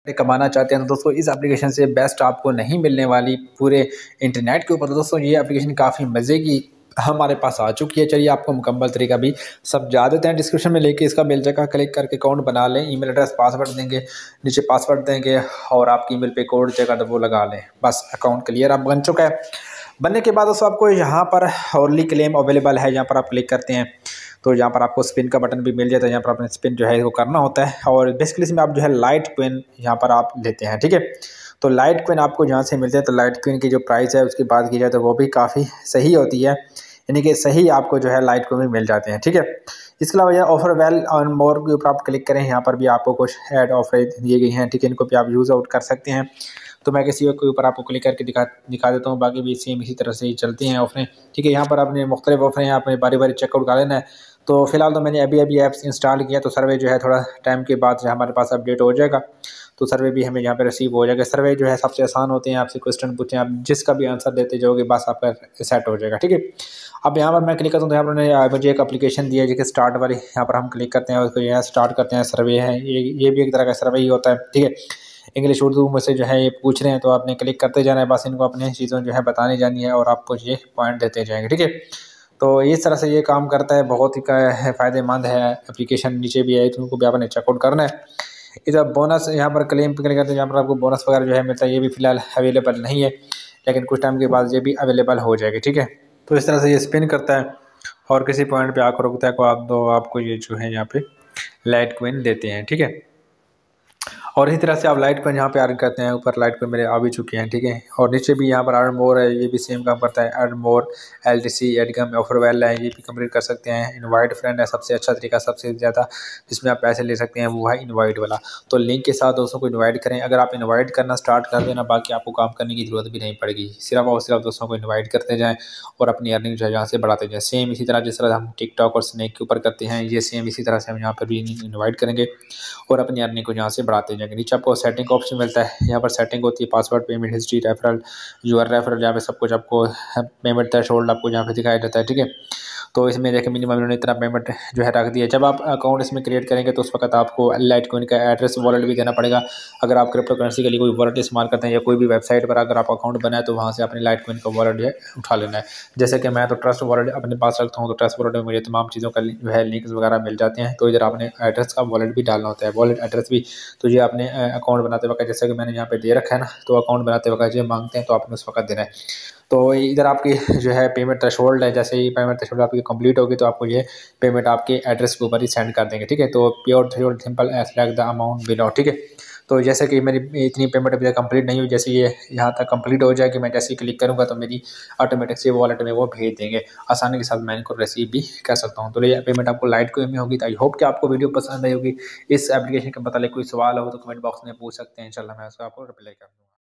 कमाना चाहते हैं तो दोस्तों इस एप्लीकेशन से बेस्ट आपको नहीं मिलने वाली पूरे इंटरनेट के ऊपर। तो दोस्तों ये एप्लीकेशन काफ़ी मज़े की हमारे पास आ चुकी है। चलिए आपको मुकम्मल तरीका भी समझा देते हैं। डिस्क्रिप्शन में लेके इसका मिल जाएगा, क्लिक करके अकाउंट बना लें, ईमेल एड्रेस पासवर्ड देंगे, नीचे पासवर्ड देंगे और आपकी ईमेल पे कोड जाएगा तो वो लगा लें, बस अकाउंट क्लियर आप बन चुका है। बनने के बाद दोस्तों आपको यहाँ पर ओनली क्लेम अवेलेबल है, यहाँ पर आप क्लिक करते हैं तो यहाँ पर आपको स्पिन का बटन भी मिल जाता है। यहाँ पर अपने स्पिन जो है वो करना होता है और बेसिकली इसमें आप जो है लाइट क्विन यहाँ पर आप लेते हैं, ठीक है। तो लाइट क्विन आपको जहाँ से मिलते हैं तो लाइट क्विन की जो प्राइस है उसकी बात की जाए तो वो भी काफ़ी सही होती है, यानी कि सही आपको जो है लाइट क्विन भी मिल जाते हैं, ठीक है। इसके अलावा यह ऑफर वेल और मोर के ऊपर आप क्लिक करें, यहाँ पर भी आपको कुछ ऐड ऑफर दिए गई हैं, ठीक है। इनको भी आप यूज़ आउट कर सकते हैं। तो मैं किसी के ऊपर आपको क्लिक करके दिखा देता हूँ, बाकी भी सेम इसी तरह से ही चलती हैं ऑफरें, ठीक है। यहाँ पर आपने मुख्तलिफ ऑफरें हैं, आपने बारी बारी चेकआउट कर लेना है। तो फिलहाल तो मैंने अभी ऐप्स इंस्टॉल किया, तो सर्वे जो है थोड़ा टाइम के बाद हमारे पास अपडेट हो जाएगा, तो सर्वे भी हमें यहाँ पे रिसीव हो जाएगा। सर्वे जो है सबसे आसान होते हैं, आपसे क्वेश्चन पूछें, आप जिसका भी आंसर देते जाओगे बस आपका सेट हो जाएगा, ठीक है। अब यहाँ पर मैं क्लिक करता हूँ तो यहाँ पर मुझे एक एप्लीकेशन दिया है जिसके स्टार्ट वाली, यहाँ पर हम क्लिक करते हैं उसको यहाँ स्टार्ट करते हैं। सर्वे है ये भी एक तरह का सर्वे ही होता है, ठीक है। इंग्लिश उर्दू में से जो है ये पूछ रहे हैं तो आपने क्लिक करते जाना है, बस इनको अपनी चीज़ों जो है बतानी जानी है और आपको ये पॉइंट देते जाएंगे, ठीक है। तो इस तरह से ये काम करता है, बहुत ही फ़ायदेमंद है एप्लीकेशन। नीचे भी है तो उनको भी आपने चेकआउट करना है। इधर बोनस यहाँ पर क्लेम पे क्लिक करते हैं, यहाँ पर आपको बोनस वगैरह जो है मिलता है, ये भी फिलहाल अवेलेबल नहीं है, लेकिन कुछ टाइम के बाद ये भी अवेलेबल हो जाएगी, ठीक है। तो इस तरह से ये स्पिन करता है और किसी पॉइंट पे आकर रुकता है, को आप दो आपको ये जो है यहाँ पे लाइट क्विन देते हैं, ठीक है। और इसी तरह से आप लाइट पर यहाँ पे अर्न करते हैं, ऊपर लाइट पर मेरे आ भी चुके हैं, ठीक है। और नीचे भी यहाँ पर अर्न मोर है, ये भी सेम काम करता है, अर्न मोर LTC एडगम ऑफर वेल है, ये भी कंप्लीट कर सकते हैं। इनवाइट फ्रेंड है सबसे अच्छा तरीका, सबसे ज़्यादा जिसमें आप पैसे ले सकते हैं वो है इनवाइट वाला। तो लिंक के साथ दोस्तों को इन्वाइट करें, अगर आप इन्वाइट करना स्टार्ट कर देना बाकी आपको काम करने की ज़रूरत भी नहीं पड़ेगी, सिर्फ और सिर्फ दोस्तों को इन्वाइट करते जाएँ और अपनी अर्निंग जो है यहाँ से बढ़ाते जाएँ। सेम इसी तरह जिस तरह हम टिकटॉक और स्नैक के ऊपर करते हैं, ये सेम इसी तरह से हम यहाँ पर भी इन्वाइट करेंगे और अपनी अर्निंग को यहाँ से बढ़ाते जाएंगे। नीचे आपको सेटिंग का ऑप्शन मिलता है, यहाँ पर सेटिंग होती है, password, payment history, referral, your referral, यहाँ पे सब कुछ आपको पेमेंट थ्रेशोल्ड आपको यहाँ पे दिखाई देता है, ठीक है। तो इसमें देखिए मिनिमम इन्होंने इतना पेमेंट जो है रख दिया। जब आप अकाउंट इसमें क्रिएट करेंगे तो उस वक्त आपको लाइट कॉइन का एड्रेस वॉलेट भी देना पड़ेगा। अगर आप क्रिप्टो करेंसी के लिए कोई वॉलेट इस्तेमाल करते हैं या कोई भी वेबसाइट पर अगर आप अकाउंट बनाए तो वहाँ से अपनी लाइट कॉइन का वॉलेट जो है उठा लेना है। जैसे कि मैं तो ट्रस्ट वॉलेट अपने पास रखता हूँ, तो ट्रस्ट वॉलेट में मुझे तमाम चीज़ों का जो है लिंक्स वगैरह मिल जाते हैं। तो इधर आपने एड्रेस का वॉलेट भी डालना होता है, वॉलेट एड्रेस भी। तो ये आपने अकाउंट बनाते वक्त जैसे कि मैंने यहाँ पे दे रखा है ना, तो अकाउंट बनाते वक्त ये मांगते हैं तो आपने उस वक्त देना है। तो इधर आपकी जो है पेमेंट थ्रेशोल्ड है, जैसे ही पेमेंट थ्रेशोल्ड आपकी कंप्लीट होगी तो आपको ये पेमेंट आपके एड्रेस के ऊपर ही सेंड कर देंगे, ठीक है। तो pure threshold simple select the amount below, ठीक है। तो जैसे कि मेरी इतनी पेमेंट अभी तक कंप्लीट नहीं हुई, जैसे ये यहाँ तक कंप्लीट हो जाएगी, मैं जैसे ही क्लिक करूँगा तो मेरी ऑटोमेटिक से वॉलेट में वो भेज देंगे, आसानी के साथ मैं इनको रिसीव भी कर सकता हूँ। तो ये पेमेंट आपको लाइट को में होगी। तो आई होप कि आपको वीडियो पसंद आई होगी। इस एप्लीकेशन के मतलब कोई सवाल हो तो कमेंट बॉक्स में पूछ सकते हैं, इंशाल्लाह मैं उसका आपको रिप्लाई कर दूँगा।